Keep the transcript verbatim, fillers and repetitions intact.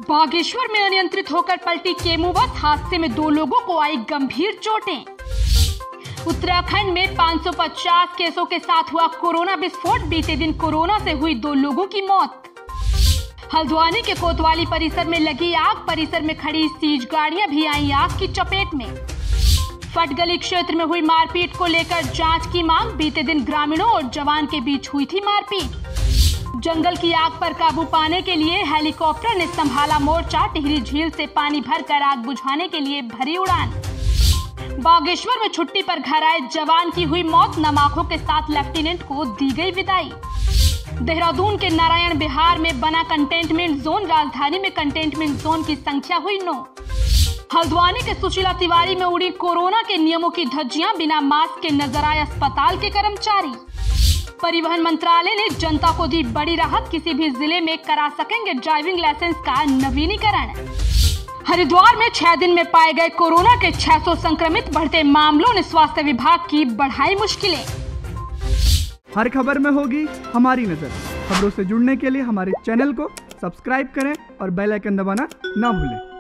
बागेश्वर में अनियंत्रित होकर पलटी केमू बस, हादसे में दो लोगों को आई गंभीर चोटें। उत्तराखंड में पाँच सौ पचास केसों के साथ हुआ कोरोना विस्फोट, बीते दिन कोरोना से हुई दो लोगों की मौत। हल्द्वानी के कोतवाली परिसर में लगी आग, परिसर में खड़ी सीज गाड़ियां भी आई आग की चपेट में। फटगली क्षेत्र में हुई मारपीट को लेकर जांच की मांग, बीते दिन ग्रामीणों और जवान के बीच हुई थी मारपीट। जंगल की आग पर काबू पाने के लिए हेलीकॉप्टर ने संभाला मोर्चा, टिहरी झील से पानी भरकर आग बुझाने के लिए भरी उड़ान। बागेश्वर में छुट्टी पर घर आए जवान की हुई मौत, नमाखों के साथ लेफ्टिनेंट को दी गई विदाई। देहरादून के नारायण बिहार में बना कंटेनमेंट जोन, राजधानी में कंटेनमेंट जोन की संख्या हुई नौ। हल्द्वानी के सुशीला तिवारी में उड़ी कोरोना के नियमों की धज्जियां, बिना मास्क के नजर आए अस्पताल के कर्मचारी। परिवहन मंत्रालय ने जनता को दी बड़ी राहत, किसी भी जिले में करा सकेंगे ड्राइविंग लाइसेंस का नवीनीकरण। हरिद्वार में छह दिन में पाए गए कोरोना के छह सौ संक्रमित, बढ़ते मामलों ने स्वास्थ्य विभाग की बढ़ाई मुश्किलें। हर खबर में होगी हमारी नजर। खबरों से जुड़ने के लिए हमारे चैनल को सब्सक्राइब करें और बेल आइकन दबाना ना भूलें।